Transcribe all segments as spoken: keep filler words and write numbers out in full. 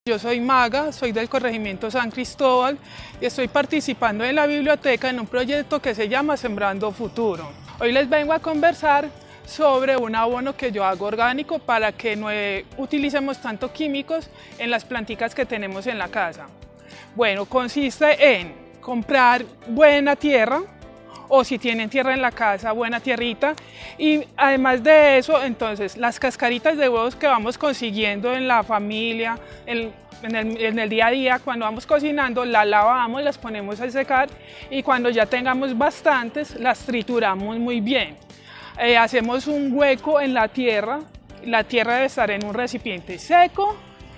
Yo soy Maga, soy del corregimiento San Cristóbal y estoy participando en la biblioteca en un proyecto que se llama Sembrando Futuro. Hoy les vengo a conversar sobre un abono que yo hago orgánico para que no utilicemos tanto químicos en las planticas que tenemos en la casa. Bueno, consiste en comprar buena tierra, o si tienen tierra en la casa, buena tierrita, y además de eso, entonces las cascaritas de huevos que vamos consiguiendo en la familia, en, en, el, en el día a día, cuando vamos cocinando, las lavamos, las ponemos a secar y cuando ya tengamos bastantes, las trituramos muy bien. Eh, hacemos un hueco en la tierra, la tierra debe estar en un recipiente seco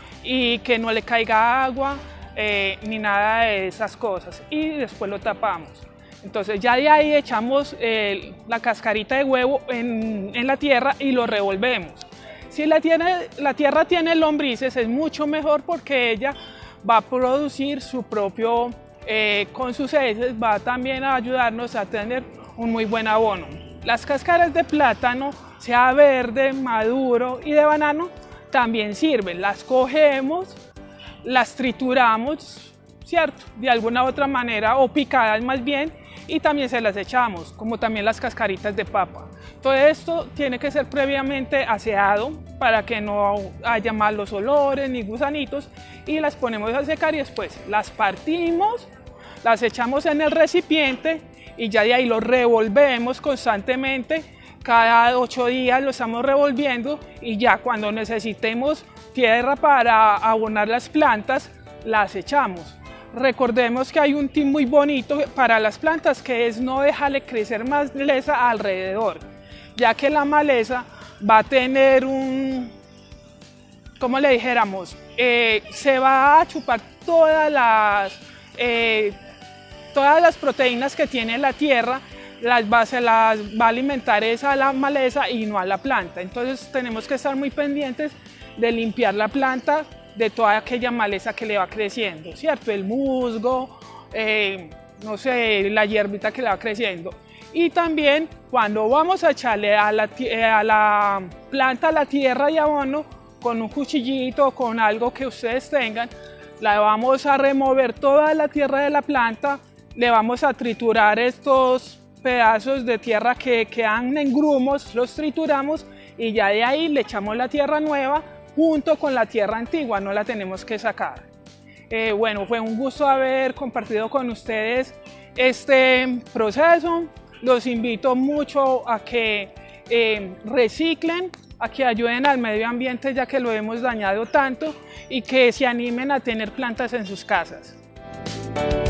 y que no le caiga agua eh, ni nada de esas cosas, y después lo tapamos. Entonces ya de ahí echamos eh, la cascarita de huevo en, en la tierra y lo revolvemos. Si la tierra, la tierra tiene lombrices es mucho mejor porque ella va a producir su propio, eh, con sus heces va también a ayudarnos a tener un muy buen abono. Las cáscaras de plátano, sea verde, maduro y de banano, también sirven. Las cogemos, las trituramos, ¿cierto? De alguna u otra manera, o picadas más bien, y también se las echamos, como también las cascaritas de papa. Todo esto tiene que ser previamente aseado para que no haya malos olores ni gusanitos, y las ponemos a secar y después las partimos, las echamos en el recipiente y ya de ahí lo revolvemos constantemente. Cada ocho días lo estamos revolviendo y ya cuando necesitemos tierra para abonar las plantas, las echamos. Recordemos que hay un tip muy bonito para las plantas, que es no dejarle crecer maleza alrededor, ya que la maleza va a tener un, como le dijéramos, eh, se va a chupar todas las, eh, todas las proteínas que tiene la tierra, las va, se las va a alimentar esa a la maleza y no a la planta. Entonces tenemos que estar muy pendientes de limpiar la planta de toda aquella maleza que le va creciendo, ¿cierto? El musgo, eh, no sé, la hierbita que le va creciendo. Y también cuando vamos a echarle a la, a la planta la tierra de abono, con un cuchillito, con algo que ustedes tengan, la vamos a remover toda la tierra de la planta, le vamos a triturar estos pedazos de tierra que quedan en grumos, los trituramos y ya de ahí le echamos la tierra nueva, junto con la tierra antigua, no la tenemos que sacar. Eh, bueno, fue un gusto haber compartido con ustedes este proceso. Los invito mucho a que eh, reciclen, a que ayuden al medio ambiente ya que lo hemos dañado tanto y que se animen a tener plantas en sus casas.